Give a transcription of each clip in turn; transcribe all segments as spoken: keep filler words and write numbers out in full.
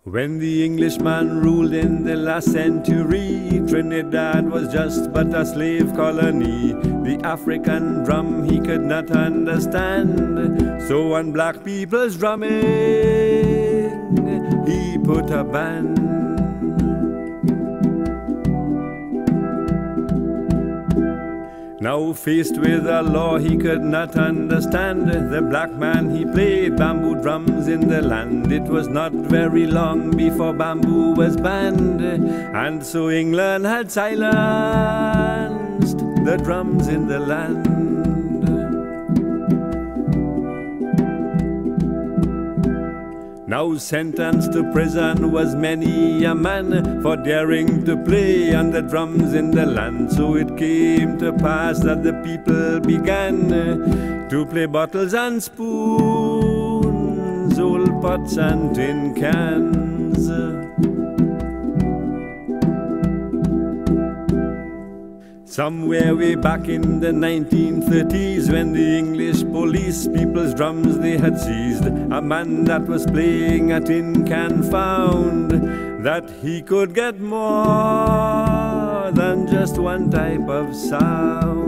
When the Englishman ruled in the last century, Trinidad was just but a slave colony. The African drum he could not understand, so on black people's drumming he put a ban. Now faced with a law he could not understand, the black man he played bamboo drums in the land. It was not very long before bamboo was banned, and so England had silenced the drums in the land. Now sentenced to prison was many a man for daring to play on the drums in the land. So it came to pass that the people began to play bottles and spoons, old pots and tin cans. Somewhere way back in the nineteen thirties, when the English police people's drums they had seized, a man that was playing a tin can found that he could get more than just one type of sound.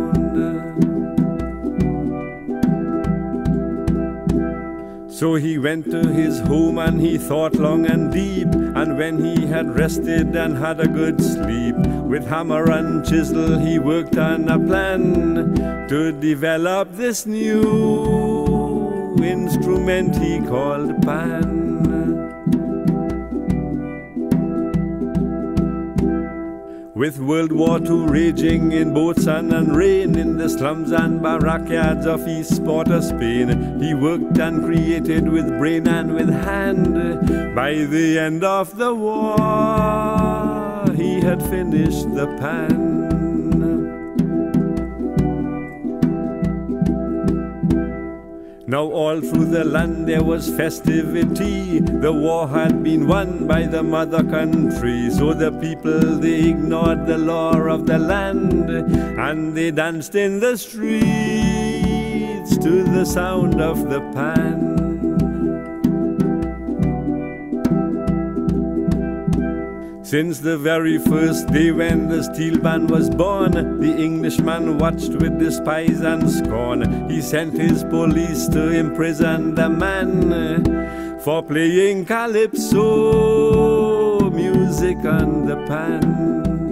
So he went to his home and he thought long and deep, and when he had rested and had a good sleep, with hammer and chisel he worked on a plan to develop this new instrument he called pan. With World War Two raging in both sun and rain, in the slums and barrackyards of East Port of Spain, he worked and created with brain and with hand. By the end of the war, he had finished the pan. Now all through the land there was festivity. The war had been won by the mother country, so the people they ignored the law of the land, and they danced in the streets to the sound of the pan. Since the very first day when the steel band was born, the Englishman watched with despise and scorn. He sent his police to imprison the man for playing calypso music on the pan.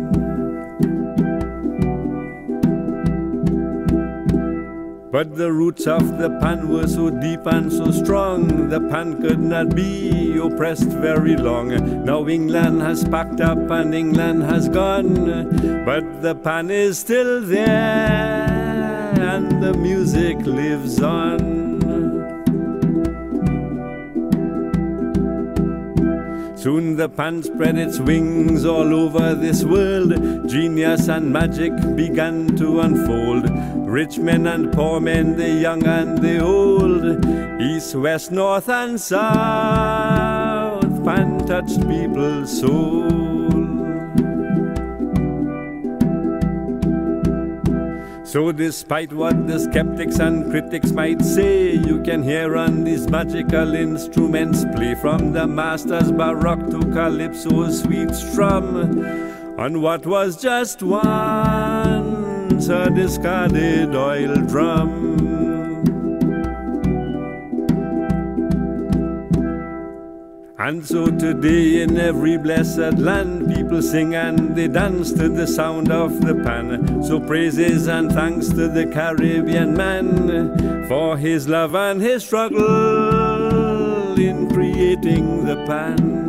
But the roots of the pan were so deep and so strong, the pan could not be oppressed very long. Now England has packed up and England has gone, but the pan is still there and the music lives on. Soon the pan spread its wings all over this world. Genius and magic began to unfold. Rich men and poor men, the young and the old, east, west, north and south, pan touched people's soul. So despite what the skeptics and critics might say, you can hear on these magical instruments play, from the master's baroque to calypso's sweet strum, on what was just once a discarded oil drum. And so today in every blessed land, people sing and they dance to the sound of the pan. So praises and thanks to the Caribbean man for his love and his struggle in creating the pan.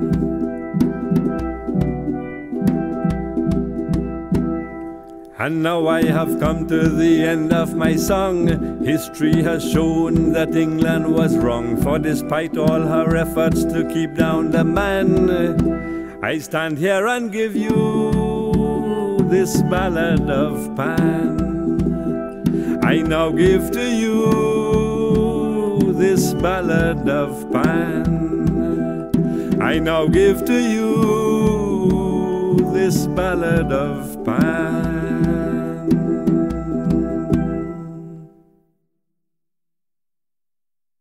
And now I have come to the end of my song. History has shown that England was wrong, for despite all her efforts to keep down the man, I stand here and give you this ballad of pan. I now give to you this ballad of pan. I now give to you this ballad of pan.